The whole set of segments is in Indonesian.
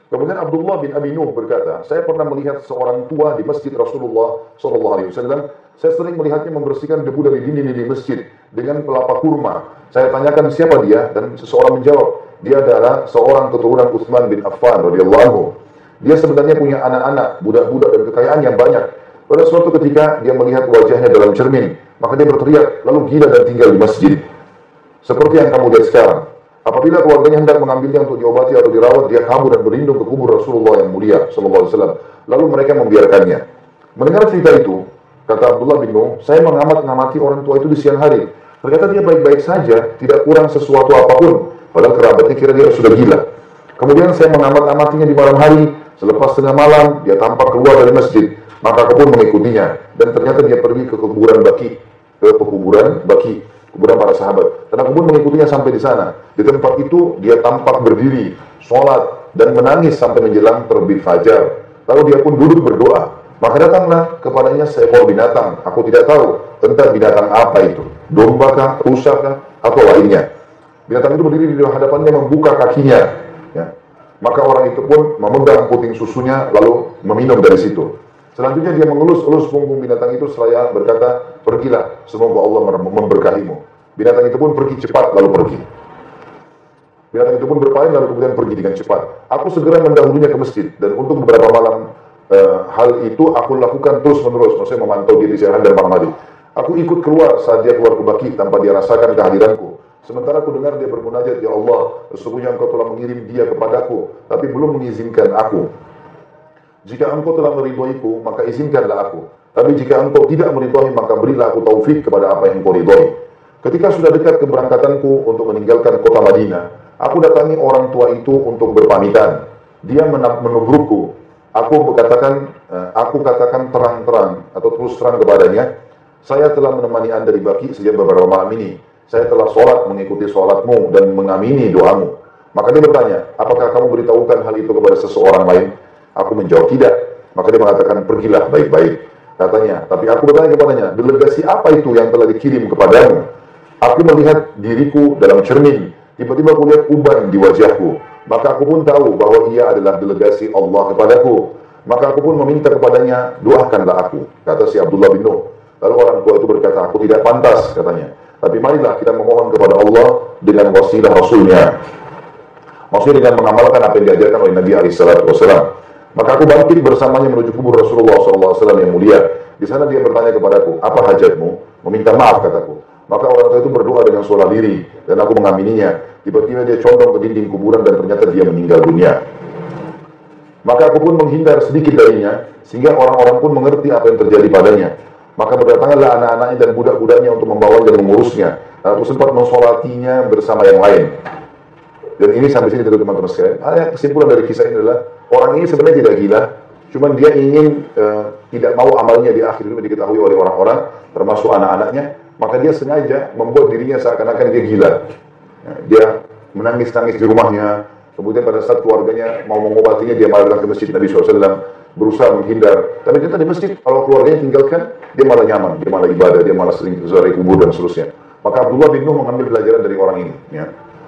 Kemudian Abdullah bin Abi Nuh berkata, saya pernah melihat seorang tua di masjid Rasulullah SAW. Saya sering melihatnya membersihkan debu dari dinding-dinding masjid dengan pelapa kurma. Saya tanyakan siapa dia, dan seseorang menjawab, dia adalah seorang keturunan Utsman bin Affan radhiyallahu anhu. Dia sebenarnya punya anak-anak, budak-budak dan kekayaan yang banyak. Pada suatu ketika dia melihat wajahnya dalam cermin, maka dia berteriak, lalu gila dan tinggal di masjid. Seperti yang kamu lihat sekarang. Apabila keluarganya hendak mengambilnya untuk diobati atau dirawat, dia kabur dan berlindung ke kubur Rasulullah yang mulia sallallahu alaihi wasallam. Lalu mereka membiarkannya. Mendengar cerita itu, kata Abdullah bin Nuh, saya mengamati orang tua itu di siang hari. Ternyata dia baik-baik saja, tidak kurang sesuatu apapun. Padahal kerabatnya kira dia sudah gila. Kemudian saya mengamatinya di malam hari. Selepas tengah malam, dia tampak keluar dari masjid. Maka aku pun mengikutinya. Dan ternyata dia pergi ke kuburan Baki, kuburan para sahabat. Dan aku pun mengikutinya sampai di sana. Di tempat itu dia tampak berdiri, sholat, dan menangis sampai menjelang terbit fajar. Lalu dia pun duduk berdoa. Maka datanglah kepadanya seekor binatang. Aku tidak tahu tentang binatang apa itu. Domba kah, rusa kah, atau lainnya. Binatang itu berdiri di hadapannya membuka kakinya. Ya. Maka orang itu pun memegang puting susunya lalu meminum dari situ. Selanjutnya dia mengelus-elus punggung binatang itu seraya berkata, pergilah, semoga Allah memberkahimu. Binatang itu pun pergi cepat lalu pergi. Binatang itu pun berpaling lalu kemudian pergi dengan cepat. Aku segera mendahulunya ke masjid dan untuk beberapa malam hal itu aku lakukan terus-menerus. Maksudnya memantau dia di siang dan malam hari. Aku ikut keluar saat dia keluar ke Baki tanpa dia rasakan kehadiranku. Sementara aku dengar dia bermunajat, ya Allah, sesungguhnya engkau telah mengirim dia kepadaku, tapi belum mengizinkan aku. Jika engkau telah meridhoiku, maka izinkanlah aku. Tapi jika engkau tidak meridhoi, maka berilah aku taufik kepada apa yang engkau ridhoi. Ketika sudah dekat keberangkatanku untuk meninggalkan kota Madinah, aku datangi orang tua itu untuk berpamitan. Dia menubrukku. Aku katakan terang-terang atau terus terang kepadanya, saya telah menemani anda di Baki sejak beberapa malam ini. Saya telah sholat mengikuti sholatmu dan mengamini doamu. Maka dia bertanya, apakah kamu beritahukan hal itu kepada seseorang lain? Aku menjawab tidak. Maka dia mengatakan, pergilah baik-baik. Katanya, tapi aku bertanya kepadanya, delegasi apa itu yang telah dikirim kepadamu? Aku melihat diriku dalam cermin. Tiba-tiba aku lihat uban di wajahku. Maka aku pun tahu bahwa ia adalah delegasi Allah kepadaku. Maka aku pun meminta kepadanya, doakanlah aku. Kata si Abdullah bin Nuh. Lalu orang tua itu berkata, aku tidak pantas, katanya. Tapi marilah kita memohon kepada Allah dengan wasilah Rasulnya. Maksudnya dengan mengamalkan apa yang diajarkan oleh Nabi SAW. Maka aku bangkit bersamanya menuju kubur Rasulullah SAW yang mulia. Di sana dia bertanya kepadaku, apa hajatmu? Meminta maaf, kataku. Maka orang tua itu berdoa dengan suara diri dan aku mengamininya. Tiba-tiba dia condong ke dinding kuburan dan ternyata dia meninggal dunia. Maka aku pun menghindar sedikit darinya sehingga orang-orang pun mengerti apa yang terjadi padanya. Maka berdatanganlah anak-anaknya dan budak-budaknya untuk membawanya dan mengurusnya. Aku sempat mensolatinya bersama yang lain. Dan ini sampai sini teman-teman sekalian. Kesimpulan dari kisah ini adalah orang ini sebenarnya tidak gila, cuman dia ingin tidak mau amalnya di akhir hidup diketahui oleh orang-orang, termasuk anak-anaknya. Maka dia sengaja membuat dirinya seakan-akan dia gila. Dia menangis-nangis di rumahnya. Kemudian pada saat keluarganya mau mengobatinya, dia malah datang ke masjid Nabi SAW, berusaha menghindar. Tapi ternyata di masjid, kalau keluarganya tinggalkan, dia malah nyaman, dia malah ibadah, dia malah sering ziarah kubur dan seterusnya. Maka Abdullah bin Nuh mengambil pelajaran dari orang ini. Ya.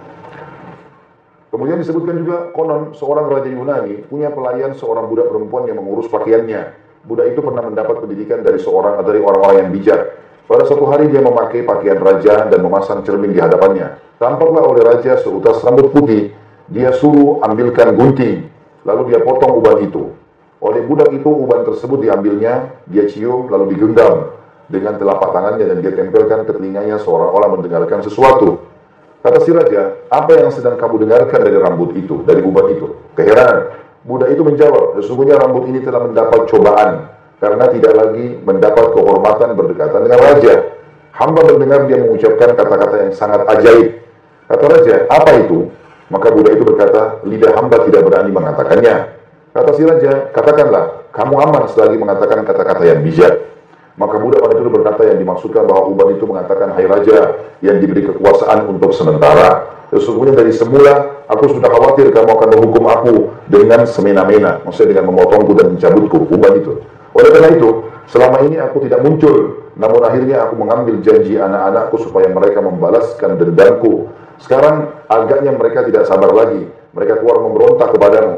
Kemudian disebutkan juga, konon seorang raja Yunani punya pelayan seorang budak perempuan yang mengurus pakaiannya. Budak itu pernah mendapat pendidikan dari orang-orang yang bijak. Pada suatu hari dia memakai pakaian raja dan memasang cermin di hadapannya. Tampaklah oleh raja seutas rambut putih. Dia suruh ambilkan gunting, lalu dia potong uban itu. Oleh budak itu, uban tersebut diambilnya, dia cium, lalu digenggam dengan telapak tangannya dan dia tempelkan ke telinganya seolah-olah mendengarkan sesuatu. Kata si raja, apa yang sedang kamu dengarkan dari rambut itu, dari uban itu? Keheranan. Budak itu menjawab, sesungguhnya rambut ini telah mendapat cobaan, karena tidak lagi mendapat kehormatan berdekatan dengan raja. Hamba mendengar dia mengucapkan kata-kata yang sangat ajaib. Kata raja, apa itu? Maka budak itu berkata, lidah hamba tidak berani mengatakannya. Kata si raja, katakanlah, kamu aman selagi mengatakan kata-kata yang bijak. Maka budak pada itu berkata yang dimaksudkan bahwa uban itu mengatakan, hai raja, yang diberi kekuasaan untuk sementara. Sesungguhnya dari semula, aku sudah khawatir kamu akan menghukum aku dengan semena-mena. Maksudnya dengan memotongku dan mencabutku, uban itu. Oleh karena itu, selama ini aku tidak muncul. Namun akhirnya aku mengambil janji anak-anakku supaya mereka membalaskan dendamku. Sekarang agaknya mereka tidak sabar lagi. Mereka keluar memberontak kepadamu.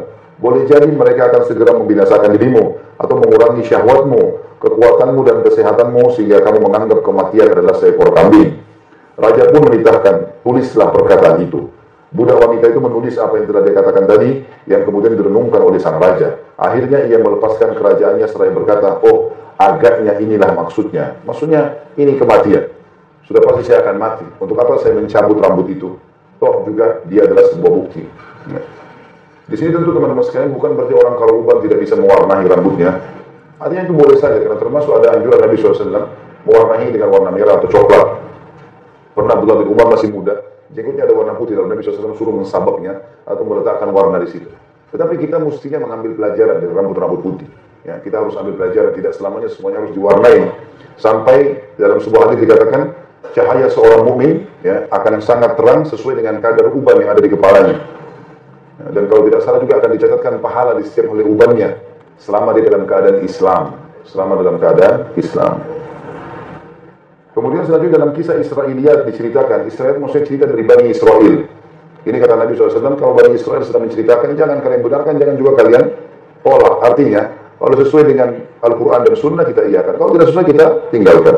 Boleh jadi mereka akan segera membinasakan dirimu atau mengurangi syahwatmu, kekuatanmu dan kesehatanmu sehingga kamu menganggap kematian adalah seekor kambing. Raja pun menitahkan, tulislah perkataan itu. Budak wanita itu menulis apa yang telah dia katakan tadi, yang kemudian direnungkan oleh sang raja. Akhirnya ia melepaskan kerajaannya seraya berkata, oh, agaknya inilah maksudnya. Maksudnya ini kematian. Sudah pasti saya akan mati. Untuk apa saya mencabut rambut itu? Toh juga dia adalah sebuah bukti. Di sini tentu teman-teman sekalian bukan berarti orang kalau uban tidak bisa mewarnai rambutnya. Artinya itu boleh saja, karena termasuk ada anjuran Nabi SAW mewarnai dengan warna merah atau coklat. Pernah Abdullah bin Umar masih muda, jenggotnya ada warna putih, lalu Nabi SAW suruh mensabaknya atau meletakkan warna di situ. Tetapi kita mestinya mengambil pelajaran dari rambut-rambut putih. Ya, kita harus ambil pelajaran, tidak selamanya semuanya harus diwarnai. Sampai dalam sebuah hadis dikatakan, cahaya seorang mukmin ya, akan sangat terang sesuai dengan kadar uban yang ada di kepalanya. Ya, dan kalau tidak salah juga akan dicatatkan pahala di setiap helai ubannya selama dia dalam keadaan Islam. Selama dalam keadaan Islam. Kemudian selanjutnya dalam kisah Israiliyat diceritakan, Israel maksudnya cerita dari Bani Israel. Ini kata Nabi SAW, kalau Bani Israel sedang menceritakan, jangan kalian benarkan, jangan juga kalian tolak. Artinya, kalau sesuai dengan Al-Quran dan Sunnah kita iakan, kalau tidak sesuai kita tinggalkan.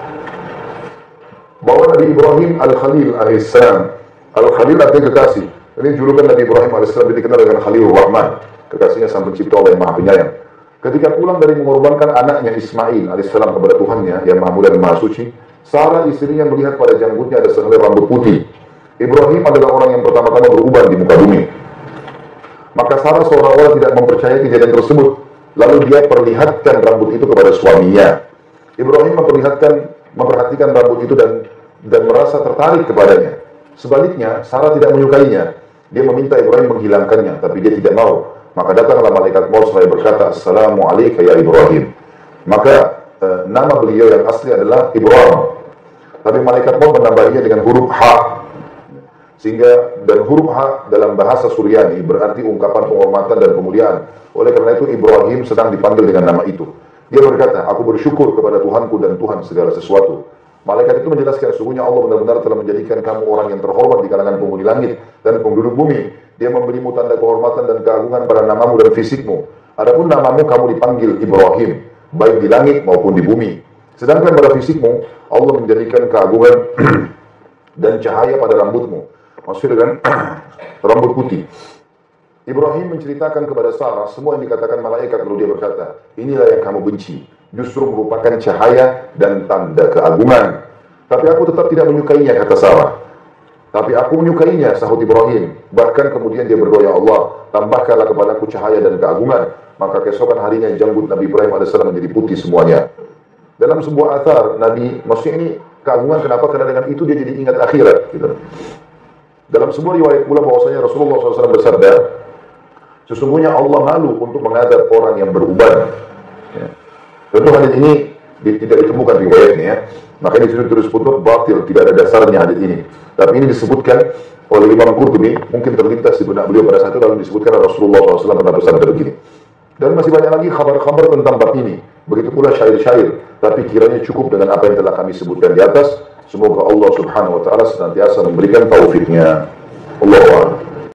Bahwa Nabi Ibrahim Al-Khalil AS, Al-Khalil artinya kekasih. Ini julukan Nabi Ibrahim AS dikenal dengan Khalilur Rahman, kekasihnya sang pencipta Allah yang Maha Penyayang. Ketika pulang dari mengorbankan anaknya Ismail AS kepada Tuhannya yang Maha Mulia dan Maha Suci, Sarah istrinya melihat pada janggutnya ada sehelai rambut putih. Ibrahim adalah orang yang pertama-tama beruban di muka bumi. Maka Sarah seolah-olah tidak mempercayai kejadian tersebut. Lalu dia perlihatkan rambut itu kepada suaminya. Ibrahim memperhatikan rambut itu dan merasa tertarik kepadanya. Sebaliknya, Sarah tidak menyukainya. Dia meminta Ibrahim menghilangkannya, tapi dia tidak mau. Maka datanglah malaikat maut seraya berkata, Assalamualaikum ya Ibrahim. Maka nama beliau yang asli adalah Ibrahim. Tapi malaikat maut menambahinya dengan huruf H. Sehingga dan huruf H dalam bahasa Suryani berarti ungkapan penghormatan dan kemuliaan. Oleh karena itu Ibrahim sedang dipanggil dengan nama itu. Dia berkata, aku bersyukur kepada Tuhanku dan Tuhan segala sesuatu. Malaikat itu menjelaskan, sesungguhnya Allah benar-benar telah menjadikan kamu orang yang terhormat di kalangan penghuni langit dan penduduk bumi. Dia memberimu tanda kehormatan dan keagungan pada namamu dan fisikmu. Adapun namamu kamu dipanggil Ibrahim, baik di langit maupun di bumi. Sedangkan pada fisikmu, Allah menjadikan keagungan dan cahaya pada rambutmu. Maksudnya dengan rambut putih. Ibrahim menceritakan kepada Sarah semua yang dikatakan malaikat, lalu dia berkata, inilah yang kamu benci, justru merupakan cahaya dan tanda keagungan. Tapi aku tetap tidak menyukainya, kata Sarah. Tapi aku menyukainya, sahut Ibrahim. Bahkan kemudian dia berdoa, ya Allah, tambahkanlah kepadaku cahaya dan keagungan. Maka keesokan harinya janggut Nabi Ibrahim AS menjadi putih semuanya. Dalam sebuah athar, Nabi, maksudnya ini keagungan kenapa? Karena dengan itu dia jadi ingat akhirat. Gitu. Dalam sebuah riwayat pula bahwasanya Rasulullah SAW bersabda, sesungguhnya Allah malu untuk mengadab orang yang beruban. Ya. Tentu hadis ini tidak ditemukan riwayatnya, ya. Maka ini terus disebut batil, tidak ada dasarnya hadis ini. Tapi ini disebutkan oleh Imam Qurtubi, mungkin terlintas di benak beliau pada saat itu, lalu disebutkan oleh Rasulullah SAW pernah bersabda begini. Dan masih banyak lagi kabar-kabar tentang bab ini. Begitu pula syair-syair. Tapi kiranya cukup dengan apa yang telah kami sebutkan di atas. Semoga Allah Subhanahu wa taala senantiasa memberikan taufiknya. Allahu a'lam.